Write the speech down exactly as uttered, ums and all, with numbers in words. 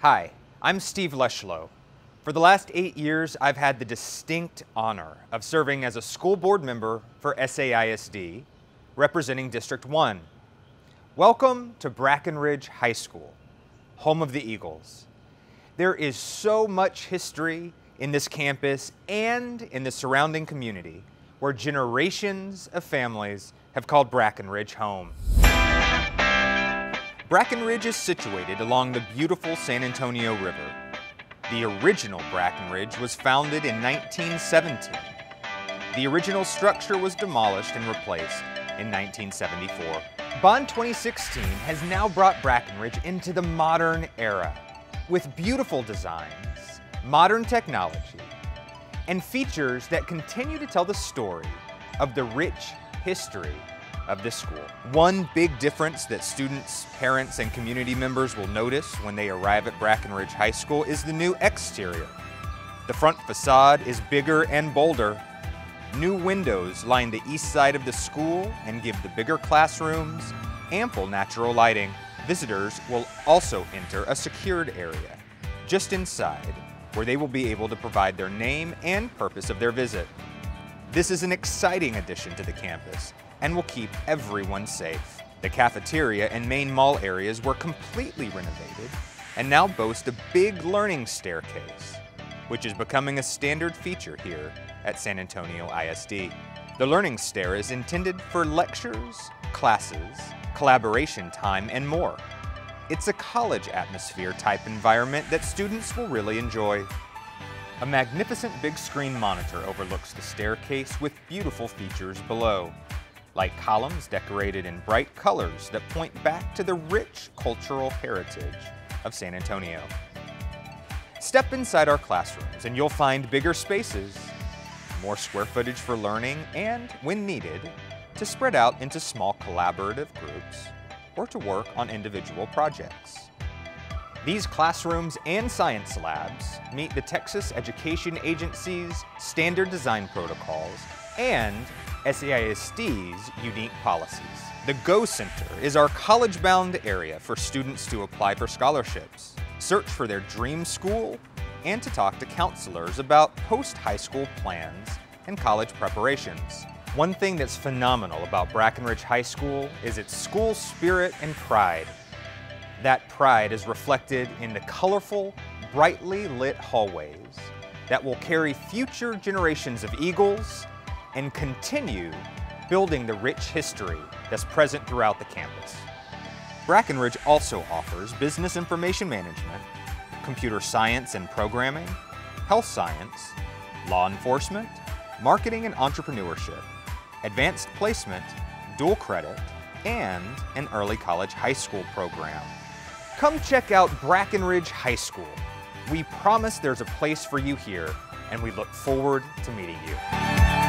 Hi, I'm Steve Leschlow. For the last eight years, I've had the distinct honor of serving as a school board member for S A I S D, representing District one. Welcome to Brackenridge High School, home of the Eagles. There is so much history in this campus and in the surrounding community where generations of families have called Brackenridge home. Brackenridge is situated along the beautiful San Antonio River. The original Brackenridge was founded in nineteen seventeen. The original structure was demolished and replaced in nineteen seventy-four. Bond twenty sixteen has now brought Brackenridge into the modern era with beautiful designs, modern technology, and features that continue to tell the story of the rich history of this school. One big difference that students, parents, and community members will notice when they arrive at Brackenridge High School is the new exterior. The front facade is bigger and bolder. New windows line the east side of the school and give the bigger classrooms ample natural lighting. Visitors will also enter a secured area just inside, where they will be able to provide their name and purpose of their visit. This is an exciting addition to the campus and will keep everyone safe. The cafeteria and main mall areas were completely renovated and now boast a big learning staircase, which is becoming a standard feature here at San Antonio I S D. The learning stair is intended for lectures, classes, collaboration time, and more. It's a college atmosphere type environment that students will really enjoy. A magnificent big screen monitor overlooks the staircase with beautiful features below, like columns decorated in bright colors that point back to the rich cultural heritage of San Antonio. Step inside our classrooms and you'll find bigger spaces, more square footage for learning, and, when needed, to spread out into small collaborative groups or to work on individual projects. These classrooms and science labs meet the Texas Education Agency's standard design protocols and S A I S D's unique policies. The Go Center is our college-bound area for students to apply for scholarships, search for their dream school, and to talk to counselors about post-high school plans and college preparations. One thing that's phenomenal about Brackenridge High School is its school spirit and pride. That pride is reflected in the colorful, brightly lit hallways that will carry future generations of Eagles and continue building the rich history that's present throughout the campus. Brackenridge also offers business information management, computer science and programming, health science, law enforcement, marketing and entrepreneurship, advanced placement, dual credit, and an early college high school program. Come check out Brackenridge High School. We promise there's a place for you here, and we look forward to meeting you.